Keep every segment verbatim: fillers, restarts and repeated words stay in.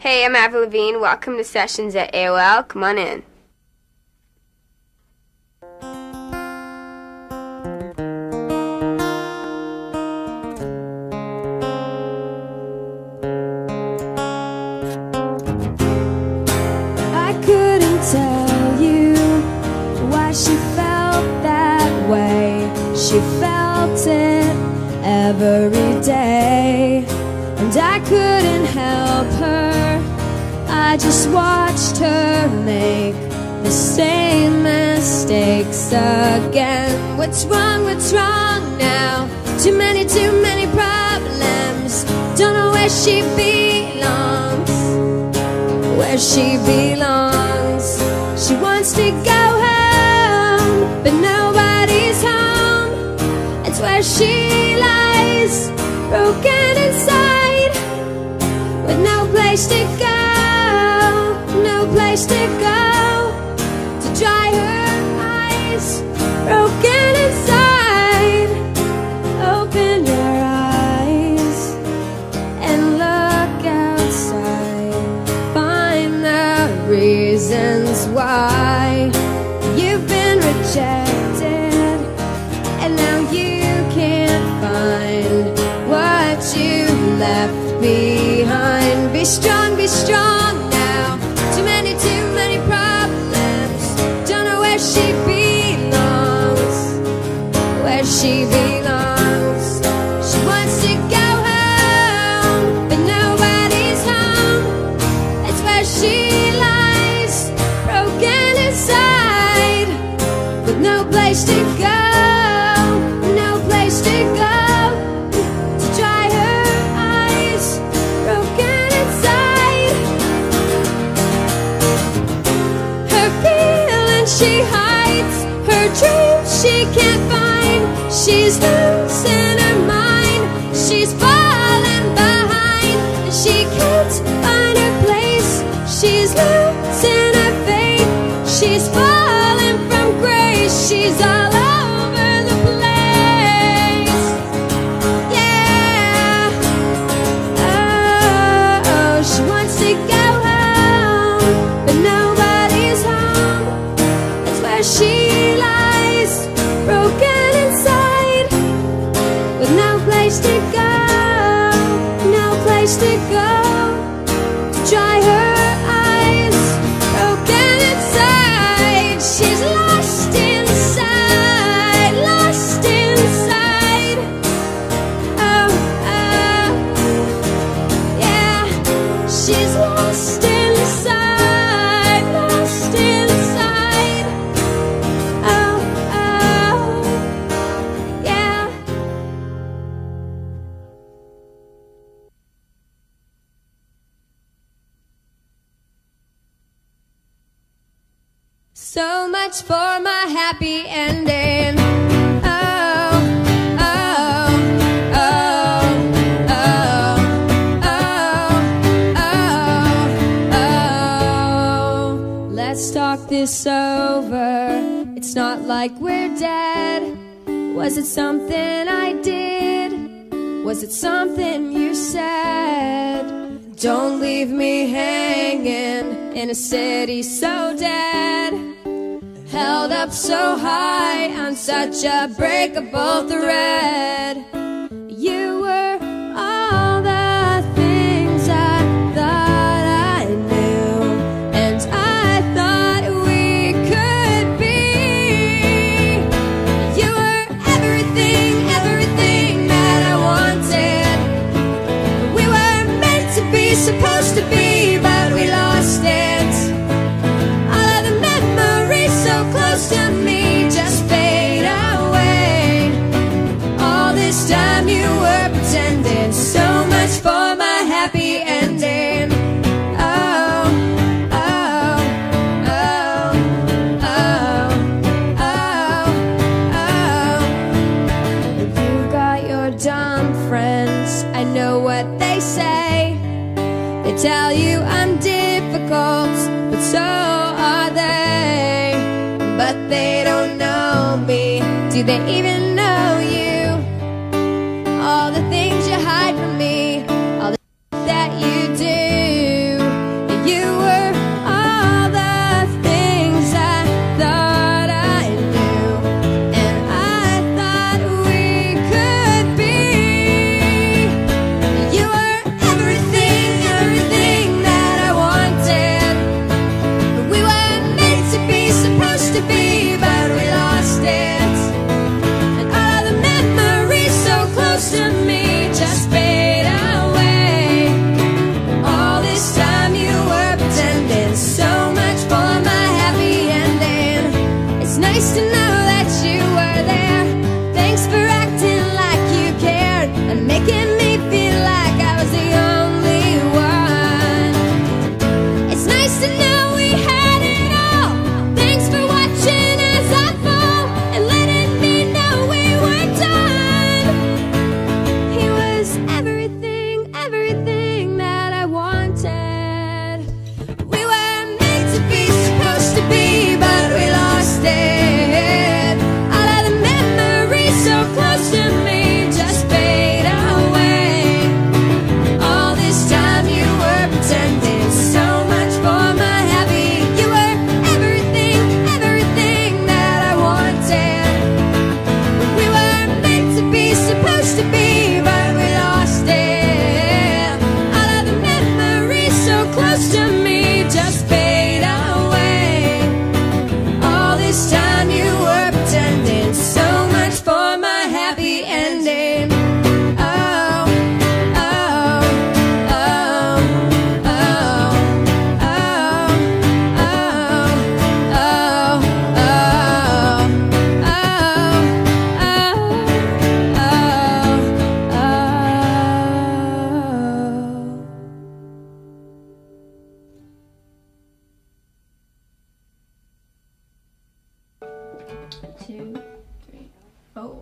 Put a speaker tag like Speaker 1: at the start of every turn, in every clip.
Speaker 1: Hey, I'm Avril Lavigne. Welcome to Sessions at A O L. Come on in.
Speaker 2: I couldn't tell you why she felt that way. She felt it every day, and I couldn't help her. I just watched her make the same mistakes again. What's wrong, what's wrong now? Too many, too many problems. Don't know where she belongs, where she belongs. She wants to go home, but nobody's home. It's where she lies, broken inside, with no place to go. No place to go to dry her eyes, broken inside. Open your eyes and look outside. Find the reasons why you've been rejected, and now you can't find what you left behind. Be strong, be strong. She belongs. She wants to go home, but nobody's home. It's where she lies, broken inside, with no place to go, no place to go to dry her eyes, broken inside. Her feelings she hides, her dreams she can't find. She's losing her mind, she's falling behind. She can't find her place, she's losing her faith. She's falling from grace, she's all over the place. Yeah, oh, oh, she wants to go home, but nobody's home. That's where she lies, broken to go, no place to go to dry her eyes, broken inside. She's lost inside, lost inside. Oh, oh, yeah. She's lost inside, lost inside. Oh, oh, yeah. So much for my happy ending. Oh, oh, oh, oh, oh, oh, oh. Let's talk this over. It's not like we're dead. Was it something I did? Was it something you said? Don't leave me hanging in a city so dead, held up so high on such a breakable thread. You were all the things I thought I knew, and I thought we could be. You were everything, everything that I wanted. We were meant to be, supposed to be, but we lost it. Close to me just fade away. All this time you were pretending. So much for my happy ending. Oh, oh, oh, oh, oh, oh. You got your dumb friends, I know what they say. They tell you I'm difficult, but so are they. But they don't know me. Do they even know you? All the things you hide from me, all the that you do. close to me just fade away. All this time you were pretending so much for my happy ending. Oh, oh, oh, oh, oh, oh, oh, oh, two, three, oh.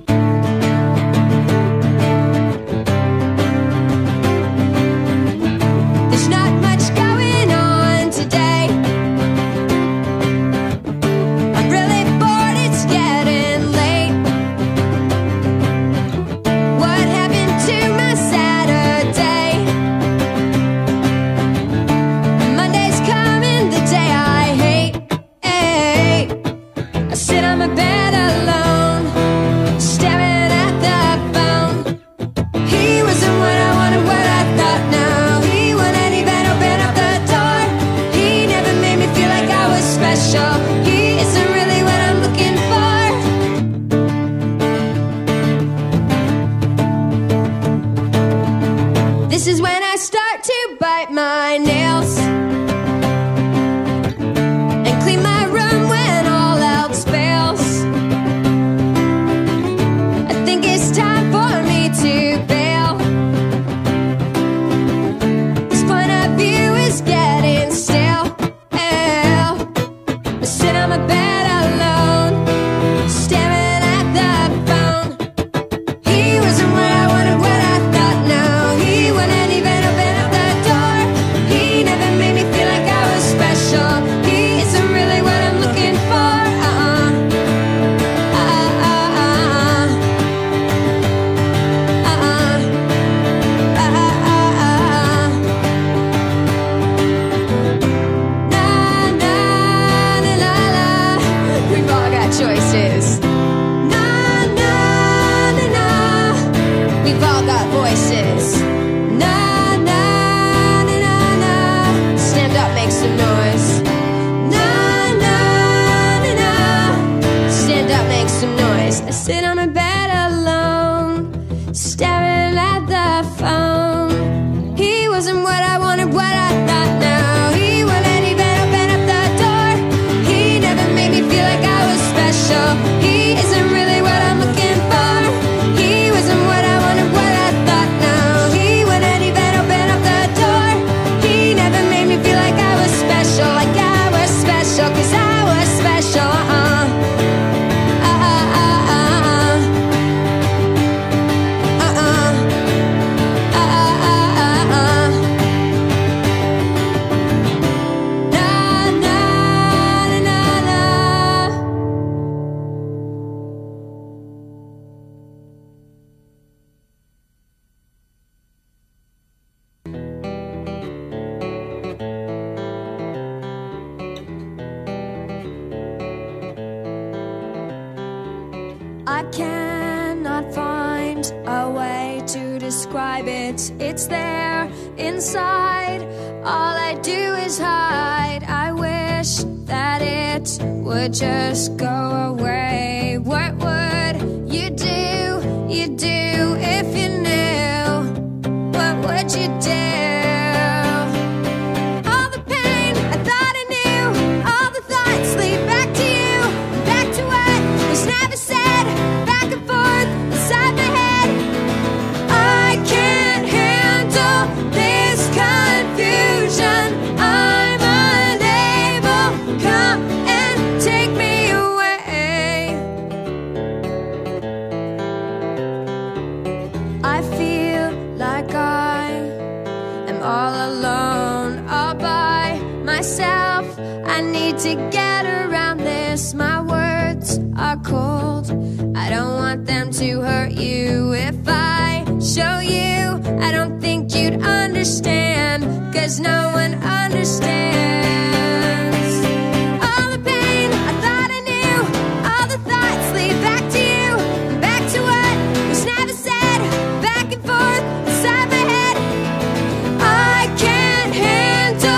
Speaker 2: There's not much going on today. I'm really bored, it's getting late. What happened to my Saturday? Monday's coming, the day I hate. I sit on my bed alone, staring at the phone. He wasn't what I wanted, what I thought. No, he wouldn't even open up the door. He never made me feel like I was special. He isn't really what I'm looking for. This is when I start to bite my nails and clean my room when all else fails. I think it's time for me to bail. This point of view is getting stale. I sit on my bed alone, staring at the phone. He wasn't what I wanted, what I thought. No, he wouldn't even open up the door. He never made me feel like I was special. He isn't really what I'm looking for. Uh-uh. Uh-uh. Uh-uh. Uh-uh. Na, na, na, na, na. We've all got choices. Na, na, na, na. We've all got voices. Na, na, na, na, na. Stand up, make some noise. Na, na, na, na. Stand up, make some noise. I sit on my bed alone, staring at the phone. He wasn't what I wanted, what I thought. No, he wouldn't even open up the door. He never made me feel like I was special. He isn't really what I'm looking for. He wasn't what I wanted, what I thought. No, he wouldn't even open up the door. He never made me feel like I was special, like I was special, 'cause I was special. Uh-uh. Uh-uh, uh-uh. Uh-uh. Uh-uh, uh-uh. Na, na, na, na, na. I cannot find a way to describe it. It's there inside. All I do is hide. I wish that it would just go away. What would you do? You do if you knew. What would you do? All the pain I thought I knew, all the thoughts lead back to you, back to what was never said, back and forth inside my head. I can't handle this confusion. I'm unable. Come and take me away. I feel like I am all alone, all by myself. I need to get around this. My words are cold. I don't want them to hurt you. If I show you, I don't think you'd understand, 'cause no one understands. All the pain I thought I knew, all the thoughts lead back to you, back to what was never said, back and forth inside my head. I can't handle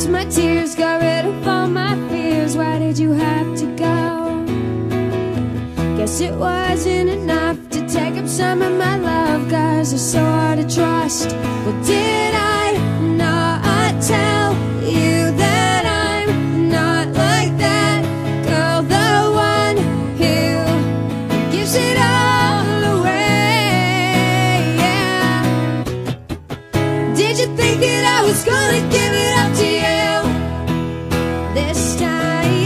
Speaker 2: erased my tears, got rid of all my fears. Why did you have to go? Guess it wasn't enough to take up some of my love. Guys are so hard to trust. Well, did I not tell you that I'm not like that girl, the one who gives it all away? Yeah. Did you think that I was gonna give it up to you this time?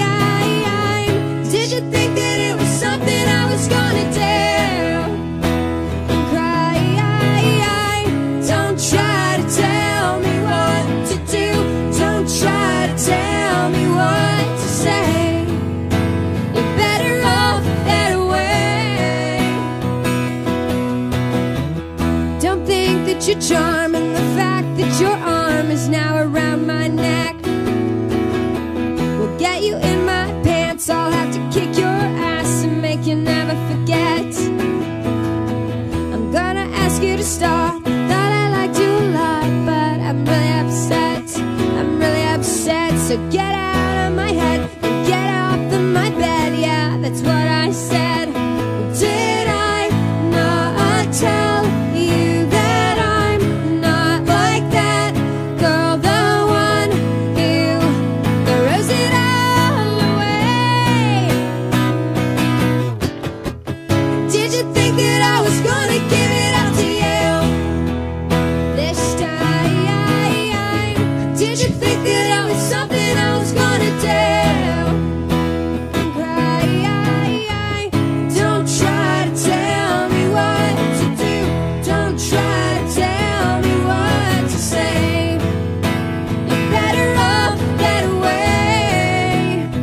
Speaker 2: Did you think that it was something I was gonna do and cry? Don't try to tell me what to do. Don't try to tell me what to say. You're better off that way. Don't think that you're charming. The fact that your arm is now around my neck will get you in my pants. I'll have to kick your ass and make you never forget. I'm gonna ask you to stop. Thought I liked you a lot, but I'm really upset. I'm really upset. So get out of my head and get off of my bed. Yeah, that's what I said. Did I not tell you that I'm not like that girl, the one who throws it all away? Did you think that I was gonna give it up to you this time? Did you think that I was something I was gonna do and cry? Don't try to tell me what to do. Don't try to tell me what to say. You're better off that way.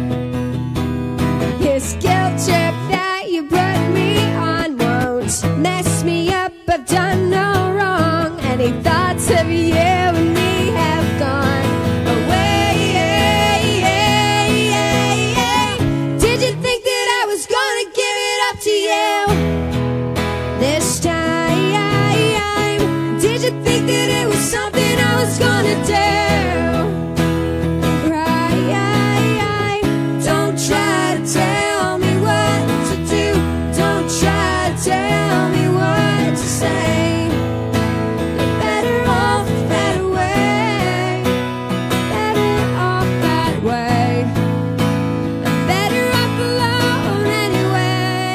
Speaker 2: This guilt trip that you put me on won't mess me up. I've done no wrong. Any thoughts of you and me have gone away. Did you think that I was gonna give it up to you this time? Did you think that it was something I was gonna do? Cry. Don't try to tell me what to do. Don't try to tell me what to say. You're better off that way. Better off that way. I'm better off alone anyway.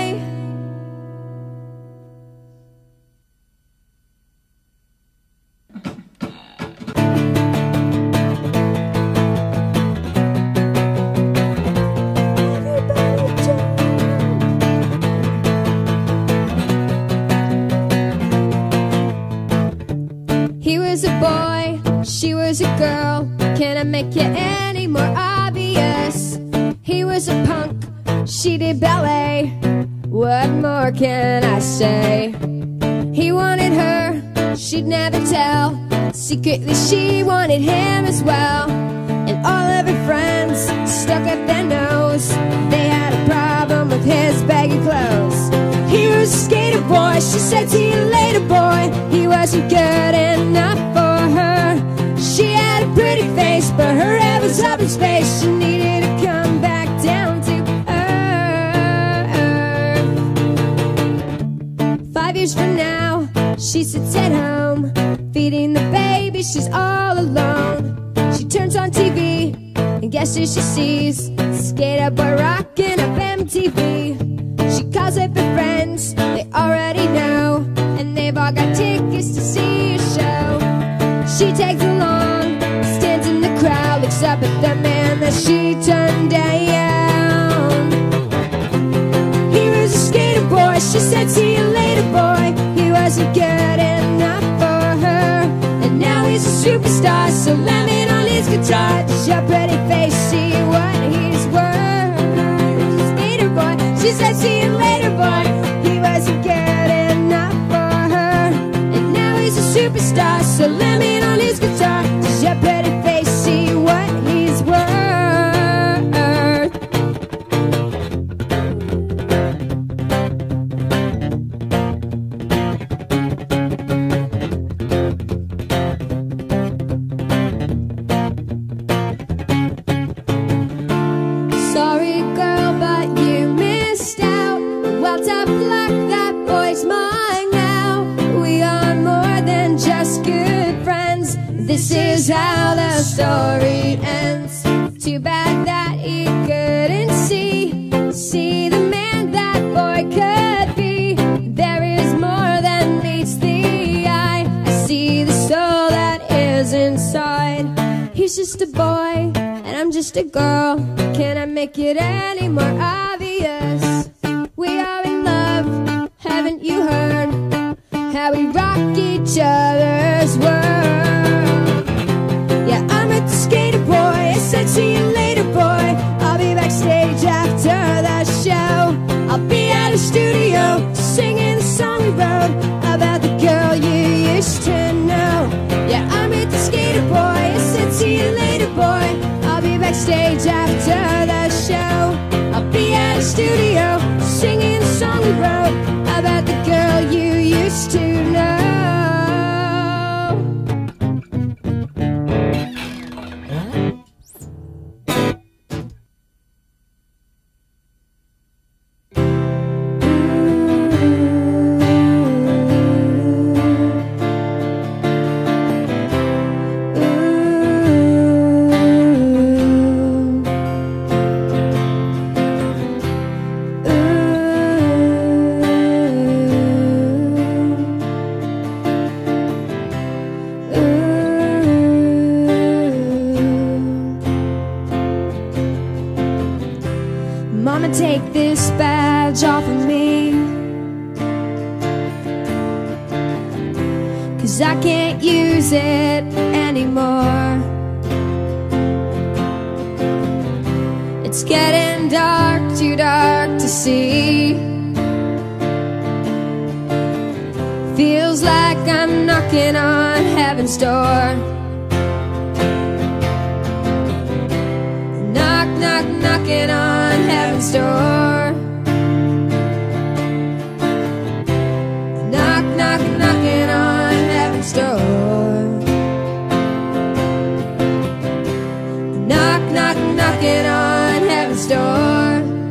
Speaker 2: He was a boy, she was a girl. Can I make it any more obvious? He was a punk, she did ballet. What more can I say? He wanted her, she'd never tell. Secretly she wanted him as well. And all of her friends stuck up their nose. They had a problem with his baggy clothes. He was a skater boy, she said see you later boy. He wasn't good enough for her. She had a pretty face, but her head was up in space. She needed to come back down to earth. Five years from now, she sits at home, feeding the baby, she's all alone. She turns on T V, and guess who she sees? Skater boy rocking up M T V. She calls up her friends, they already know, and they've all got tickets to see a show. She tags along, stands in the crowd, looks up at the man that she turned down. He was a skater boy, she said see you later boy. He wasn't good enough for her, and now he's a superstar, so slamming on his guitar. Does your pretty face see what he's worth? Skater boy, she said see you later boy. He wasn't good enough for her, and now he's a superstar, so slamming on his guitar. Does your pretty face see what he's worth? just a girl. Can I make it any more obvious? We are in love, haven't you heard? How we rock each other's world. Yeah, I'm at the skater boy. I said see you later, boy. I'll be backstage after the show. I'll be at the studio singing the song we wrote about the girl you used to know. Yeah, I'm at the skater boy. I said see you later, boy. I'll be backstage after the show. I'll be at the studio singing the song we wrote about the girl you used to know. Mama, take this badge off of me, 'cause I can't use it anymore. It's getting dark, too dark to see. Feels like I'm knocking on heaven's door. Knock, knock, knocking on heaven's door. Knock, knock, knocking on heaven's door. Knock, knock, knocking on heaven's door.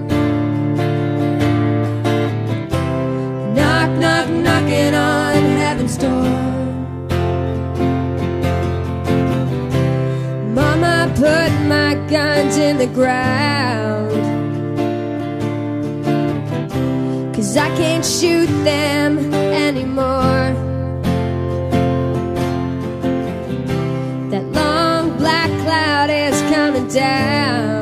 Speaker 2: Knock, knock, knocking on heaven's door. Mama, put my guns in the ground, 'cause I can't shoot them anymore. That long black cloud is coming down.